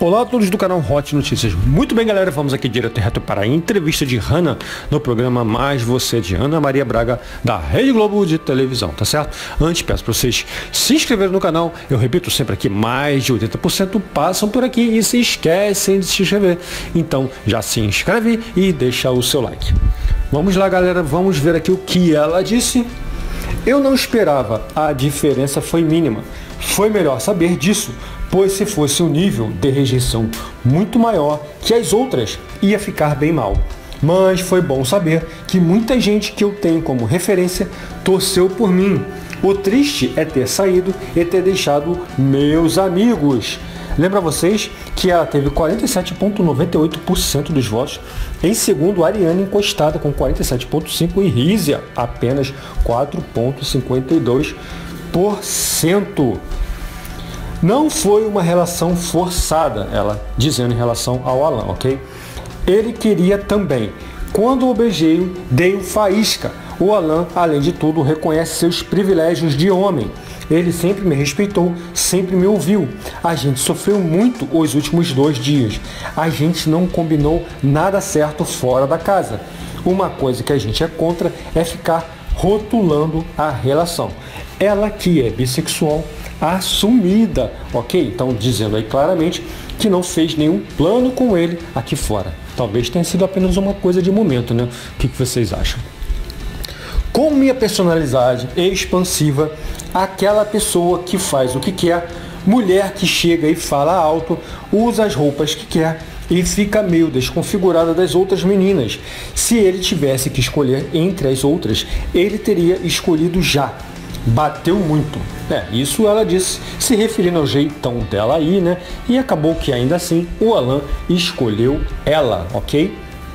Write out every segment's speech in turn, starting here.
Olá a todos do canal Hot Notícias. Muito bem, galera, vamos aqui direto e reto para a entrevista de Hannah no programa Mais Você, de Ana Maria Braga, da Rede Globo de televisão, tá certo? Antes, peço para vocês se inscreverem no canal. Eu repito sempre aqui, mais de 80% passam por aqui e se esquecem de se inscrever. Então, já se inscreve e deixa o seu like. Vamos lá, galera, vamos ver aqui o que ela disse. Eu não esperava, a diferença foi mínima. Foi melhor saber disso, pois se fosse um nível de rejeição muito maior que as outras, ia ficar bem mal. Mas foi bom saber que muita gente que eu tenho como referência torceu por mim. O triste é ter saído e ter deixado meus amigos. Lembra vocês que ela teve 47,98% dos votos. Em segundo, Ariane encostada com 47,5% e Rízia apenas 4,52%. Não foi uma relação forçada, ela dizendo em relação ao Alan, ok? Ele queria também. Quando o beijei, dei um faísca. O Alan, além de tudo, reconhece seus privilégios de homem. Ele sempre me respeitou, sempre me ouviu. A gente sofreu muito os últimos 2 dias. A gente não combinou nada certo fora da casa. Uma coisa que a gente é contra é ficar rotulando a relação. Ela que é bissexual assumida, ok? Então dizendo aí claramente que não fez nenhum plano com ele aqui fora. Talvez tenha sido apenas uma coisa de momento, né? O que vocês acham? Com minha personalidade expansiva, aquela pessoa que faz o que quer, mulher que chega e fala alto, usa as roupas que quer e fica meio desconfigurada das outras meninas. Se ele tivesse que escolher entre as outras, ele teria escolhido já. Bateu muito. Isso ela disse, se referindo ao jeitão dela aí, né? E acabou que ainda assim o Alan escolheu ela, ok?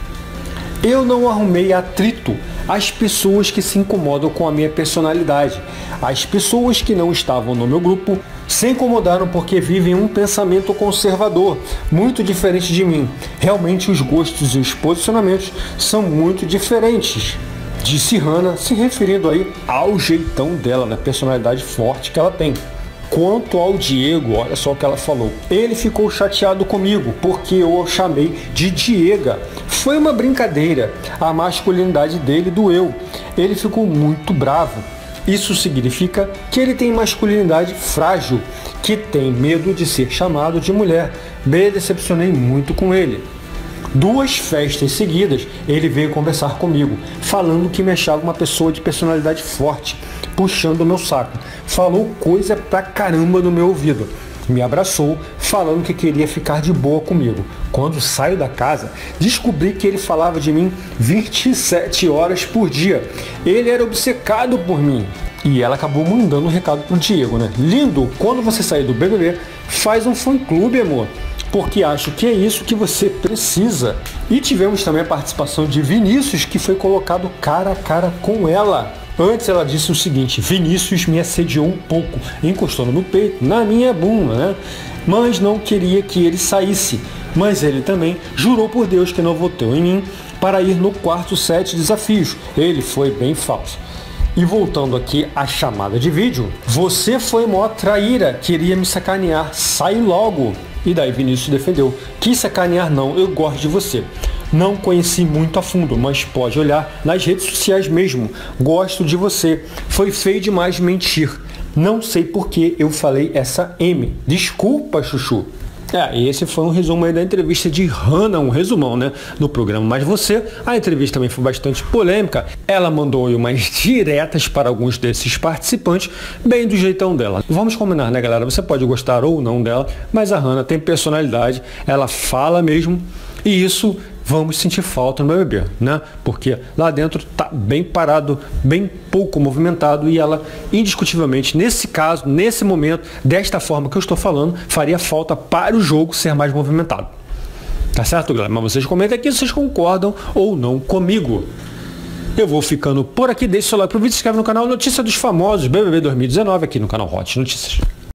Eu não arrumei atrito. As pessoas que se incomodam com a minha personalidade. As pessoas que não estavam no meu grupo se incomodaram porque vivem um pensamento conservador, muito diferente de mim. Realmente os gostos e os posicionamentos são muito diferentes. Disse Hannah, se referindo aí ao jeitão dela, na personalidade forte que ela tem. Quanto ao Diego, olha só o que ela falou. Ele ficou chateado comigo porque eu o chamei de Diega. Foi uma brincadeira. A masculinidade dele doeu. Ele ficou muito bravo. Isso significa que ele tem masculinidade frágil, que tem medo de ser chamado de mulher. Me decepcionei muito com ele. 2 festas seguidas, ele veio conversar comigo, falando que me achava uma pessoa de personalidade forte, puxando o meu saco. Falou coisa pra caramba no meu ouvido. Me abraçou, falando que queria ficar de boa comigo. Quando saio da casa, descobri que ele falava de mim 27 horas por dia. Ele era obcecado por mim. E ela acabou mandando um recado pro Diego, né? Lindo, quando você sair do BBB, faz um fã-clube, amor. Porque acho que é isso que você precisa. E tivemos também a participação de Vinícius, que foi colocado cara a cara com ela. Antes ela disse o seguinte: Vinícius me assediou um pouco, encostou no meu peito, na minha bunda, né? Mas não queria que ele saísse. Mas ele também jurou por Deus que não votou em mim para ir no quarto 7 desafios. Ele foi bem falso. E voltando aqui à chamada de vídeo, você foi mó traíra, queria me sacanear, sai logo. E daí Vinícius defendeu, quis sacanear não, eu gosto de você. Não conheci muito a fundo, mas pode olhar nas redes sociais mesmo. Gosto de você. Foi feio demais mentir. Não sei por que eu falei essa M. Desculpa, Chuchu. Esse foi um resumo aí da entrevista de Hannah, um resumão, né, no programa Mais Você. A entrevista também foi bastante polêmica. Ela mandou umas diretas para alguns desses participantes, bem do jeitão dela. Vamos combinar, né, galera? Você pode gostar ou não dela, mas a Hannah tem personalidade, ela fala mesmo, e isso vamos sentir falta no BBB, né? Porque lá dentro tá bem parado, bem pouco movimentado, e ela, indiscutivelmente, nesse caso, nesse momento, desta forma que eu estou falando, faria falta para o jogo ser mais movimentado. Tá certo, galera? Mas vocês comentem aqui se vocês concordam ou não comigo. Eu vou ficando por aqui, deixe seu like pro vídeo, se inscreve no canal Notícia dos Famosos BBB 2019 aqui no canal Hot Notícias.